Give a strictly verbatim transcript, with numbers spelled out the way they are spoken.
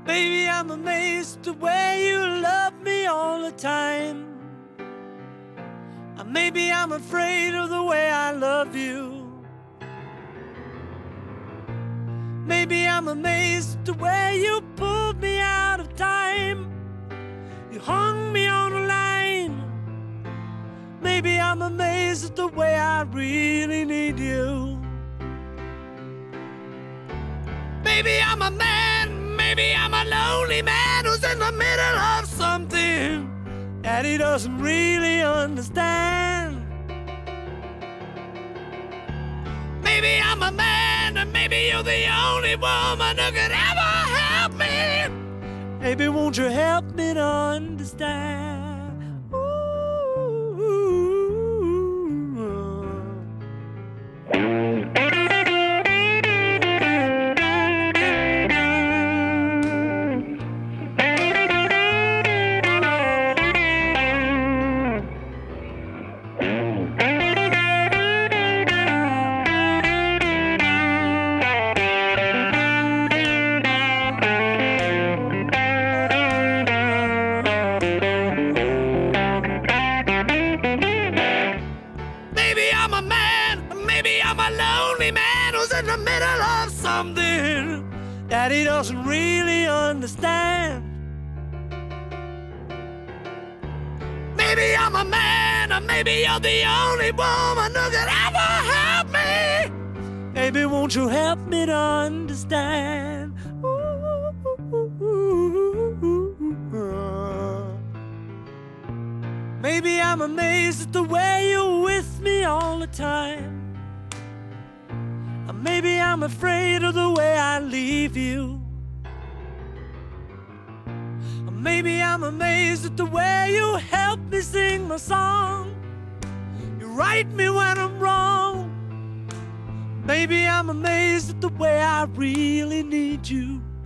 Baby, I'm amazed the way you love me all the time. Or maybe I'm afraid of the way I love you. Maybe I'm amazed the way you pulled me out of time. You hung me on a line. Maybe I'm amazed at the way I really need you. Maybe I'm a man, maybe I'm a lonely man who's in the middle of something that he doesn't really understand. Maybe I'm a man, and maybe you're the only woman who could ever help me. Maybe won't you help me to understand? Ooh. Maybe I'm a man, maybe I'm a lonely man who's in the middle of something that he doesn't really understand. Maybe I'm a man, or maybe you're the only woman who could ever help me. Maybe won't you help me to understand? Maybe I'm amazed at the way you're with me all the time. Or maybe I'm afraid of the way I leave you. Or maybe I'm amazed at the way you help me sing my song. You right me when I'm wrong. Maybe I'm amazed at the way I really need you.